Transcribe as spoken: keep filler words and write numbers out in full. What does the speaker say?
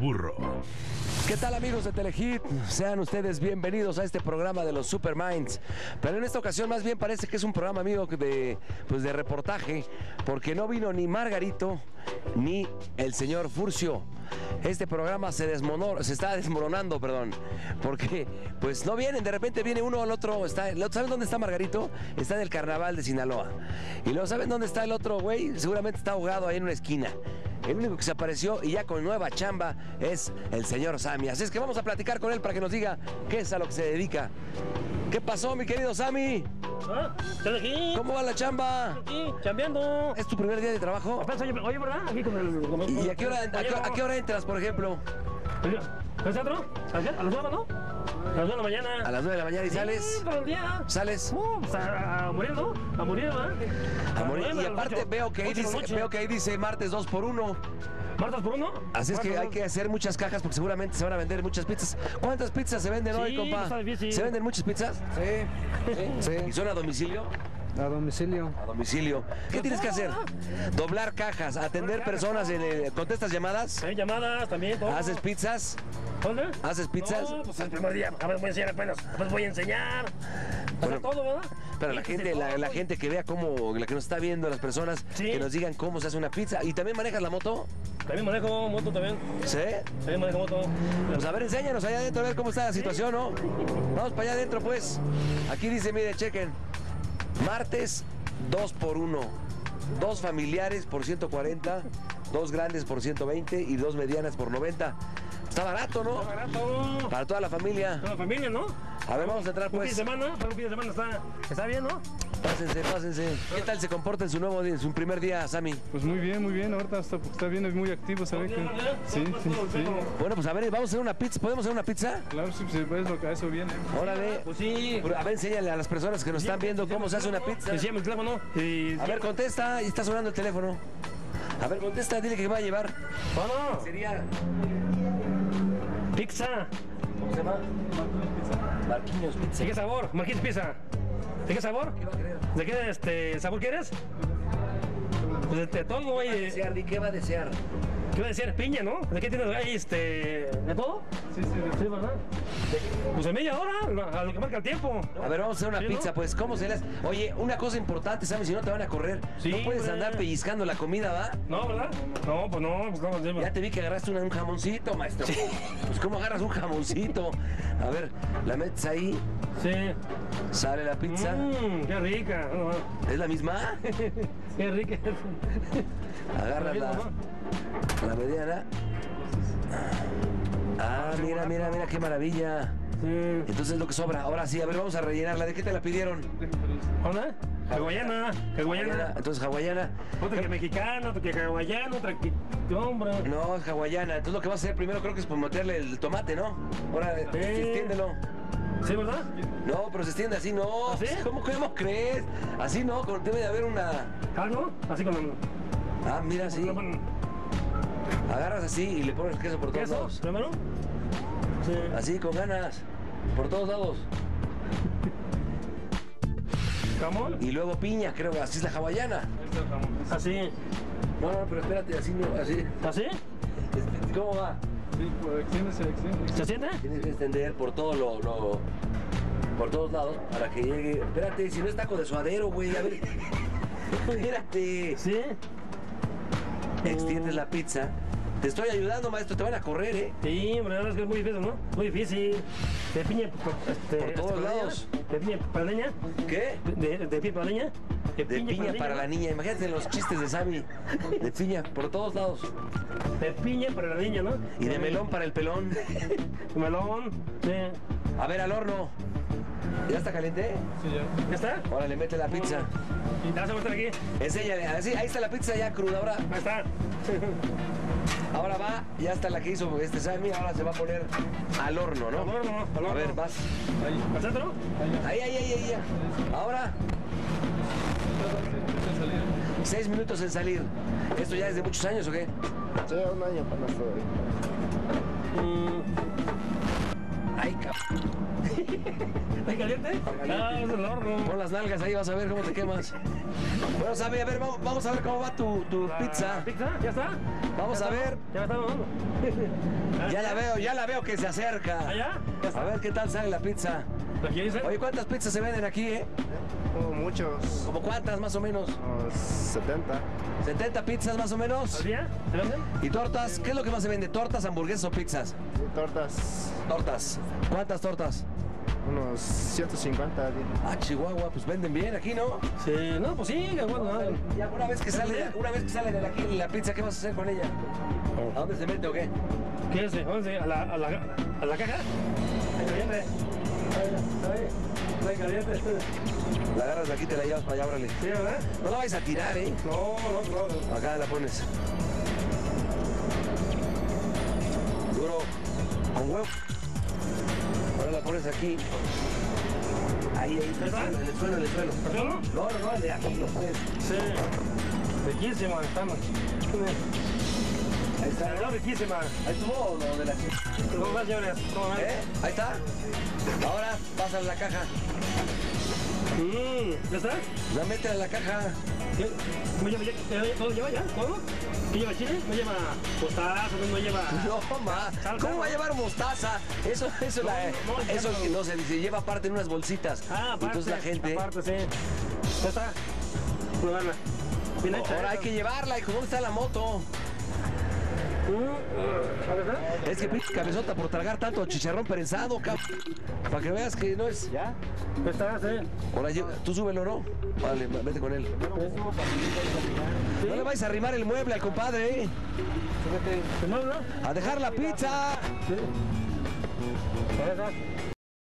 burro. ¿Qué tal, amigos de Telehit? Sean ustedes bienvenidos a este programa de los Superminds. Pero en esta ocasión más bien parece que es un programa, amigo, de, pues de reportaje, porque no vino ni Margarito ni el señor Furcio. Este programa se desmonó, se está desmoronando, perdón, porque pues no vienen, de repente viene uno al otro. Está, ¿saben dónde está Margarito? Está en el carnaval de Sinaloa. Y luego, ¿saben dónde está el otro güey? Seguramente está ahogado ahí en una esquina. El único que se apareció y ya con nueva chamba es el señor Sammy. Así es que vamos a platicar con él para que nos diga qué es a lo que se dedica. ¿Qué pasó, mi querido Sammy? ¿Ah? ¿Estás aquí? ¿Cómo va la chamba? Aquí, chambeando. ¿Es tu primer día de trabajo? Apenas, oye, oye, ¿verdad? Aquí con el... Con el ¿Y a qué, hora, a, qué, a qué hora entras, por ejemplo? ¿El centro? ¿A las nueve, no? A las nueve de la mañana. A las nueve de la mañana y sales. Sí, todo el día. ¿Sales? Uh, pues a, a morir, ¿no? A morir, ¿verdad? A morir. Y aparte veo que, ahí dice, veo que ahí dice martes dos por uno. ¿Martes por uno? Así es que hay que hacer muchas cajas porque seguramente se van a vender muchas pizzas. ¿Cuántas pizzas se venden Sí, hoy, compa? está difícil. ¿Se venden muchas pizzas? Sí, ¿Sí? sí. ¿Y son a domicilio? A domicilio. A domicilio. ¿Qué tienes que hacer? Doblar cajas, atender personas, en el, ¿contestas llamadas? Hay llamadas también, todo. ¿Haces pizzas? ¿Dónde? ¿Haces pizzas? No, pues el primer día. A ver, voy a enseñar apenas. Pues voy a enseñar. Bueno, Hacer todo, ¿verdad? Pero la gente, la, la gente que vea cómo, la que nos está viendo, las personas, Sí. que nos digan cómo se hace una pizza. ¿Y también manejas la moto? También manejo moto también. ¿Sí? También manejo moto. Pues a ver, enséñanos allá adentro a ver cómo está la situación, ¿no? Vamos para allá adentro, pues. Aquí dice, mire, chequen. Martes, dos por uno. Dos familiares por ciento cuarenta, dos grandes por ciento veinte y dos medianas por noventa. Está barato, ¿no? Está barato. Para toda la familia. Toda la familia, ¿no? A ver, vamos a entrar, Un fin de pues. semana, para un fin de semana está, está bien, ¿no? Pásense, pásense. ¿Qué tal se comporta en su nuevo día, en su primer día, Sammy? Pues muy bien, muy bien. Ahorita está, está bien, es muy activo, ¿sabe? Que... Sí, sí, sí. Bueno, pues a ver, vamos a hacer una pizza. ¿Podemos hacer una pizza? Claro, sí, pues es lo que a eso viene. Órale. Pues sí. A ver, enséñale a las personas que nos están viendo cómo se hace una pizza. Decíame el teléfono. Y... A ver, contesta. Y está sonando el teléfono. A ver, contesta. Dile que va a llevar. Bueno, Sería... pizza. ¿Cómo se llama? Marquinhos Pizza. ¿De qué sabor? Marquinhos Pizza. ¿De qué sabor? ¿Qué va a querer? ¿De qué este, sabor quieres? Pues de, de todo, ¿Qué va a güey. desear? ¿De qué va a desear? ¿Qué iba a decir? Piña, ¿no? ¿De qué tienes ahí, este, de todo? Sí, sí, Sí, ¿verdad? Pues en media hora, a lo que marca el tiempo. A ver, vamos a hacer una ¿Sí, pizza, no? pues. ¿Cómo se las...? Oye, una cosa importante, ¿sabes? Si no te van a correr. Sí, no puedes hombre. andar pellizcando la comida, ¿va? No, ¿verdad? No, pues no, pues no. Sí, Ya te vi que agarraste una- un jamoncito, maestro. Pues, ¿cómo agarras un jamoncito? A ver, la metes ahí, sí. sale la pizza. Mmm, qué rica. No, no. ¿Es la misma? Qué rica. Agarras la, la mediana. Ah, mira, mira, mira, qué maravilla. Sí. Entonces es lo que sobra. Ahora sí, a ver, vamos a rellenarla. ¿De qué te la pidieron? ¿Hola? Hawaiana, hawaiana. Entonces, hawaiana. Otra que mexicana, otra que hawaiana, otra que... Hombre. No, es hawaiana. Entonces lo que vas a hacer primero creo que es pues meterle el tomate, ¿no? Ahora, Sí. extiéndelo. ¿Sí, verdad? No, pero se extiende así, no. ¿Ah, sí? ¿Cómo, cómo crees? Así no, como debe de haber una... ¿Algo? Así con... Ah, mira, así. con Agarras así y le pones queso por todos ¿Queso? lados. ¿Primero? Sí. Así, con ganas. Por todos lados. ¿Jamón? Y luego piña, creo que así es la hawaiana. Así. No, no, pero espérate, así no, así. ¿Así? Este, ¿Cómo va? Sí, pues extiéndese, extiéndese. ¿Se siente? Tienes que extender por todo lo, lo- por todos lados para que llegue. Espérate, si no es taco de suadero, güey, a ver. Espérate. Sí. Extiendes la pizza. Te estoy ayudando, maestro, te van a correr, ¿eh? Sí, hombre, la verdad es que es muy difícil, ¿no? Muy difícil. De piña... Este, Por todos este, lados. De piña para la niña. ¿Qué? De, de piña para la niña. De piña para la niña. Imagínate los chistes de Sammy. De piña, por todos lados. De piña para la niña, ¿no? Y de melón para el pelón. Melón. Sí. A ver, al horno. ¿Ya está caliente? Sí, ya. ¿Ya está? Órale, mete la pizza. ¿Ya se va a estar aquí? Enséñale, así, ahí está la pizza ya cruda. Ahora, Ahí está. ahora va, ya está la que hizo este Sammy. Ahora se va a poner al horno, ¿no? Al horno, al A horno. ver, vas. Ahí. ¿Al centro? Ahí, ahí, ahí, ahí. ya. Ahora, Empieza a salir. seis minutos en salir. ¿Esto ya es de muchos años o qué? Sí, un año para nosotros. Mm, Ay, cabrón. ¿Está caliente? Ah, es el horno. Pon las nalgas ahí, vas a ver cómo te quemas. Bueno, Sammy, a ver, vamos, vamos a ver cómo va tu, tu La pizza. ¿Pizza? ¿Ya está? Vamos ¿Ya a está? ver. Ya me está mamando. Ya la veo, ya la veo que se acerca. ¿Allá? Ya está. A ver qué tal sale la pizza. ¿La quieres hacer? Oye, ¿cuántas pizzas se venden aquí, eh? Oh, muchos. ¿Como cuántas más o menos? Oh, setenta. ¿setenta pizzas más o menos? ¿Al día? ¿Se venden? ¿Y tortas? ¿Qué es lo que más se vende? ¿Tortas, hamburguesas o pizzas? Sí, tortas. Tortas. ¿Cuántas tortas? Unos ciento cincuenta. Ah, Chihuahua, pues venden bien aquí, ¿no? Sí, no, pues sí, que bueno. no. Ya una vez que sale, una vez que sale de aquí la pizza, ¿qué vas a hacer con ella? ¿A dónde se mete o qué? ¿Qué es? ¿Dónde? ¿A la, a la, a la caja? ¿Está caliente? ¿Está caliente? La agarras de aquí, te la llevas para allá, órale. Sí, ¿verdad? No la vais a tirar, ¿eh? No, no, no. Acá la pones. Duro. Con huevo. Ahora la pones aquí. Ahí, ahí, en el suelo, en el suelo, en el suelo. ¿Pero no? No, no, no, de aquí lo pones. Sí. Riquísima, estamos. Ahí está. No, riquísima. ¿Ahí estuvo o no? De la... ¿Cómo más, señores? ¿Cómo más? ¿Eh? Ahí está. Ahora pasa en la caja. Mm, ¿Ya está? La mete en la caja. ¿Qué? ¿Cómo lleva, ya- ¿Todo lleva ya? ¿Todo? ¿Qué lleva chile? ¿No lleva mostaza? ¿No lleva...? No, ma. Salsa, ¿Cómo ¿no? va a llevar mostaza? Eso, eso, la, no, no, eso ya no. no se dice. Lleva aparte en unas bolsitas. Ah, aparte. Entonces la gente... Aparte, sí. ¿Ya está? Probarla. Bien hecha. Ahora hay esa. que llevarla. ¿Y cómo está la moto? Mm, ¿a ver, eh? Es que pinche cabezota por tragar tanto chicharrón prensado, cabrón. Para que veas que no es... ¿Ya? ¿Ya está? Sí. Ahora, lle- tú súbelo, ¿no? Vale, vete con él. No le vais a arrimar el mueble al compadre, ¿eh? ¿No, no? A dejar la pizza. Sí. ¿Ya está?